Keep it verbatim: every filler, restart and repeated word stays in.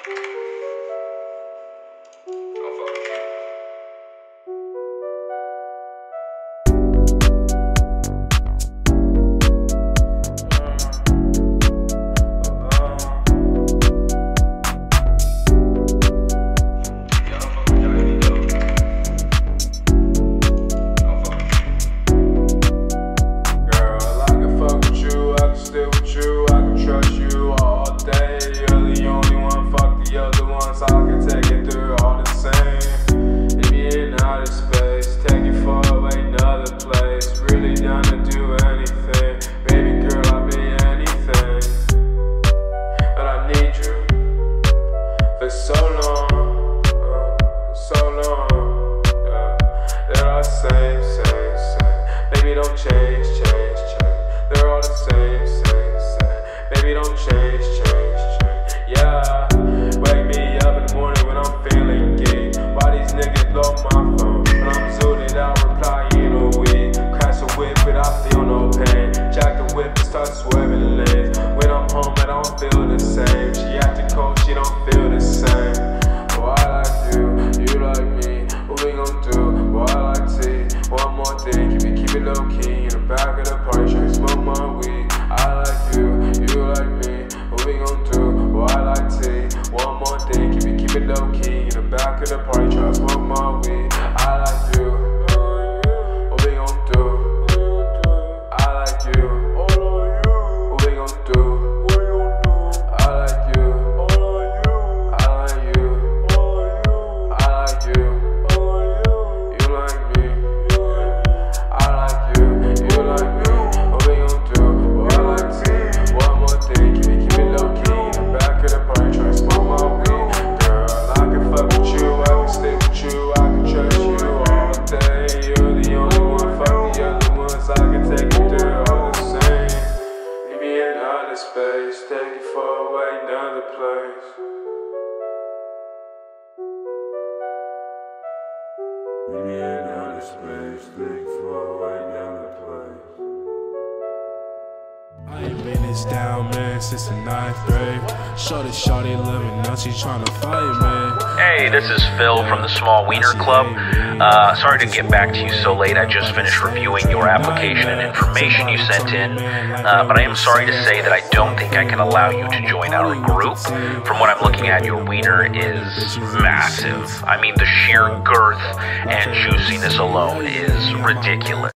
I ain't been this down, man, since the ninth grade. Shorty, shorty living now, she tryna fight, man. Hey, this is Phil from the Small Wiener Club. Uh, sorry to get back to you so late. I just finished reviewing your application and information you sent in. Uh, but I am sorry to say that I don't think I can allow you to join our group. From what I'm looking at, your wiener is massive. I mean, the sheer girth and juiciness alone is ridiculous.